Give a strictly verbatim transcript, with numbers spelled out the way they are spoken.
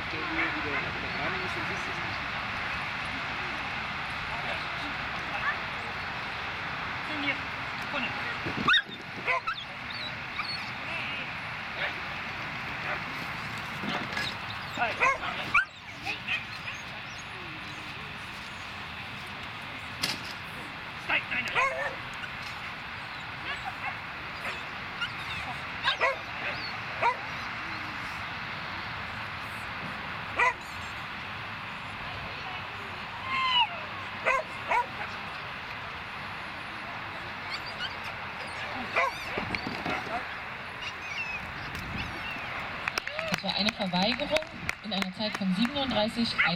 der Höhe wieder dran ist und siehst es nicht. Das war eine Verweigerung in einer Zeit von siebenunddreißig